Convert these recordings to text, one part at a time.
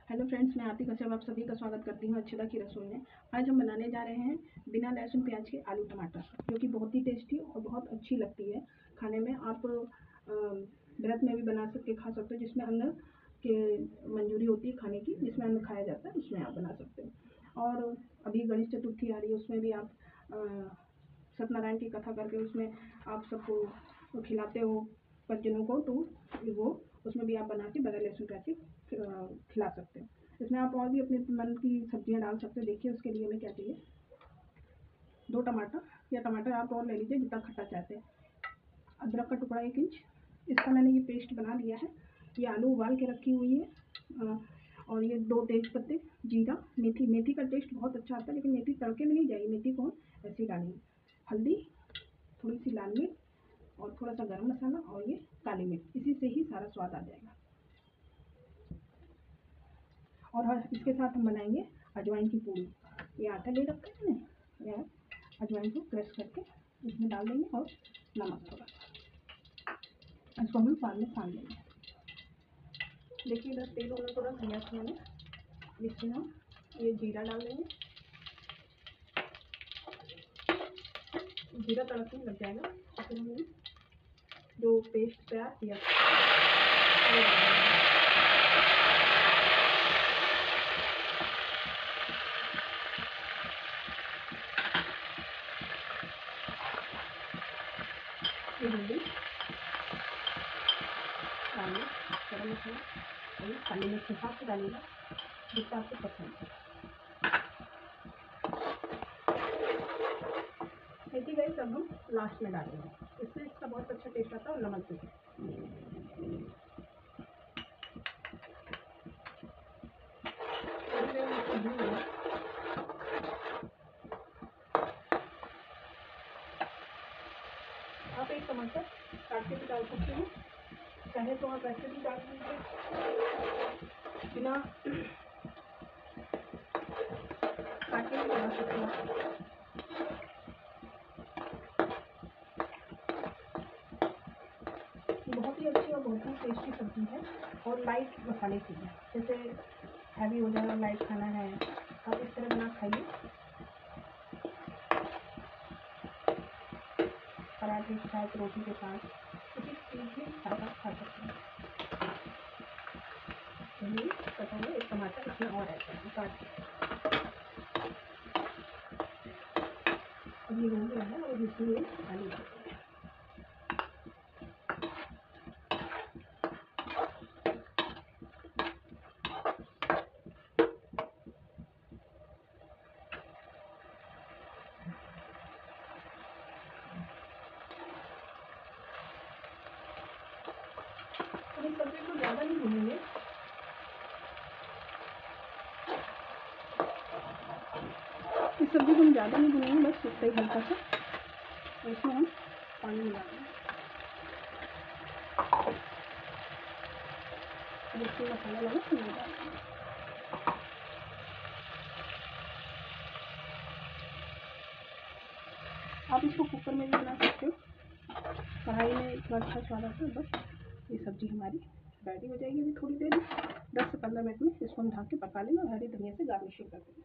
Hello friends, मैं आरती कश्यप आप सभी का स्वागत करती हूँ अच्छदा की रसोई में। आज हम बनाने जा रहे हैं बिना लहसुन प्याज के आलू टमाटर, जो कि बहुत ही टेस्टी और बहुत अच्छी लगती है खाने में। आप व्रत में भी बना सकते खा सकते हो, जिसमें अन्न के मंजूरी होती है खाने की, जिसमें अन्न खाया जाता है, उसमें आप बना सकते हो। और अभी गणेश चतुर्थी आ रही है, उसमें भी आप सत्यनारायण की कथा करके उसमें आप सबको खिलाते हो परिजनों को, तो वो उसमें भी आप बना के बगैर लहसुन प्याज के खिला सकते हो। इसमें आप और भी अपने मन की सब्जियां डाल सकते हो। देखिए उसके लिए हमें क्या चाहिए, 2 टमाटर, या टमाटर आप और ले लीजिए जितना खट्टा चाहते हैं। अदरक का टुकड़ा 1 इंच, इसका मैंने ये पेस्ट बना लिया है। ये आलू उबाल के रखी हुई है, और ये 2 तेज पत्ते, जीरा, मेथी। मेथी का टेस्ट बहुत अच्छा आता है, लेकिन मेथी तड़के में नहीं जाएगी, मेथी को ऐसे ही डालेंगे। हल्दी, थोड़ी सी लाल मिर्च और थोड़ा सा गरम मसाला, और ये काली मिर्च। इसी से ही सारा स्वाद आ जाएगा। और इसके साथ हम बनाएंगे अजवाइन की पूड़ी। ये आटा ले रखा है मैंने, यह अजवाइन को क्रश करके इसमें डाल देंगे, और नमक थोड़ा सा। इसको हम बाद में सान लेंगे। देखिए इधर तेल होने को रख दिया था मैंने, इसमें हम ये जीरा डाल देंगे। जीरा तड़कने लग जाएगा तो फिर हमने जो पेस्ट तैयार किया ये हल्दी, लाल मिर्च, गरम मसाला और काली मिर्च के साथ डालिएगा जितना आपको पसंद है। देखिए गाइस, अब हम लास्ट में डालेंगे, इससे इसका बहुत अच्छा टेस्ट आता है। और नमक भी। आप 1 टमाटर काट के भी डाल सकते हैं, चाहे तो आप ऐसे भी डाल दीजिए बिना काट के भी बना सकते हैं। बहुत ही अच्छी और बहुत ही टेस्टी सब्जी है, और लाइट मसाले की है। जैसे हैवी हो जाए और लाइट खाना है, आप इस तरह बना खाइए। पराठे के साथ, रोटी के साथ, किसी चीज़ के साथ आप खा सकते हैं। चलिए पता है, 1 टमाटर इसमें और ऐड करेंगे काट के। अब ये हो गया है, और इसमें आलू डाल देंगे। अब इस सब्जी को ज़्यादा नहीं भूनेंगे, इस सब्जी को हम ज़्यादा नहीं भूनेंगे, बस इतना ही हल्का सा। और इसमें हम पानी मिला देंगे। जिससे मसाला लगे तो नहीं डालेंगे। आप इसको कुकर में भी बना सकते हो, कढ़ाई में इतना अच्छा स्वाद आता है। बस ये सब्ज़ी हमारी रेडी हो जाएगी अभी थोड़ी देर में। 10 से 15 मिनट में इसको हम ढक के पका लेंगे, और हरी धनिया से गार्निशिंग कर देंगे।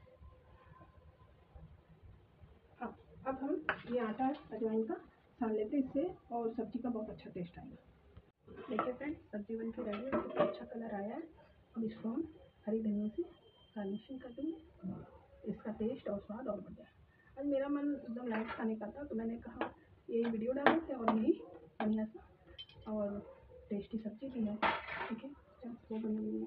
हाँ, अब हम ये आटा अजवाइन का सान लेते हैं, इससे और सब्ज़ी का बहुत अच्छा टेस्ट आएगा। देखिए फ्रेंड्स, सब्ज़ी बन के रेडी है, कितना अच्छा कलर आया है। अब इसको हम हरी धनिया से गार्निशिंग कर देंगे। इसका टेस्ट और स्वाद और बढ़ जाए। आज मेरा मन एकदम लाइट खाने का था, तो मैंने कहा ये वीडियो डाल देते हैं, और यही बढ़िया सा और टेस्टी सब्ज़ी भी है। ठीक है, चलो वो बनेगी।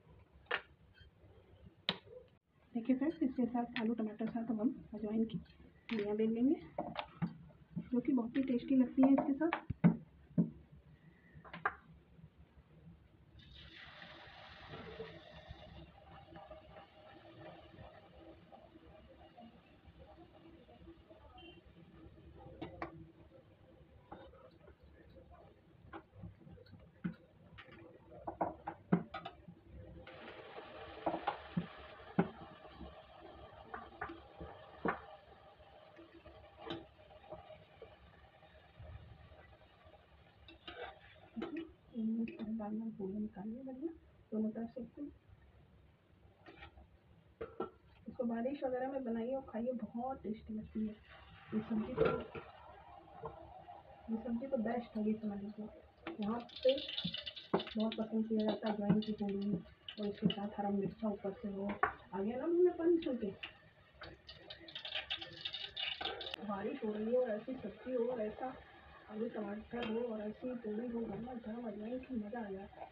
देखिए फ्रेंड्स, इसके साथ आलू टमाटर साथ अब हम अजवाइन की पूड़ियाँ बेल लेंगे, जो कि बहुत ही टेस्टी लगती है इसके साथ। लाल लाल पूड़ियाँ निकालिए बढ़िया, दोनों तरफ से एकदम तो बारिश वगैरह में बनाइए और खाइए, बहुत टेस्टी लगती है ये सब्जी तो बेस्ट होगी समझ लो। यहाँ पे बहुत पसंद किया जाता है अजवाइन की पूड़ी, और इसके साथ हरा मिर्चा ऊपर से हो। आ गया ना मुँह में पानी सुन के। बारिश हो रही हो और ऐसी सब्जी हो और ऐसा आलू टमाटर हो और ऐसी पूड़ी हो, गरमा गरम अजवाइन की, मज़ा आ जाए।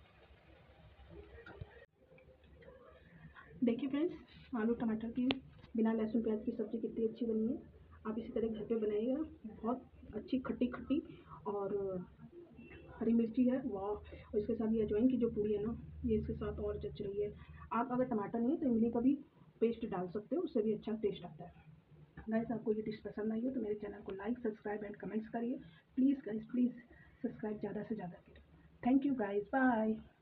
देखिए फ्रेंड्स, आलू टमाटर की बिना लहसुन प्याज की सब्ज़ी कितनी अच्छी बनी है। आप इसी तरह घर पे बनाइएगा, बहुत अच्छी खट्टी खट्टी और हरी मिर्ची है, वाह। और इसके साथ ये अजवाइन की जो पूड़ी है ना, ये इसके साथ और जच रही है। आप अगर टमाटर नहीं तो इमली का भी पेस्ट डाल सकते हो, उससे भी अच्छा टेस्ट आता है। गाइस, आपको ये डिश पसंद आई हो तो मेरे चैनल को लाइक, सब्सक्राइब एंड कमेंट्स करिए। प्लीज़ गाइस, प्लीज़ सब्सक्राइब ज़्यादा से ज़्यादा करिए। Thank you guys, bye.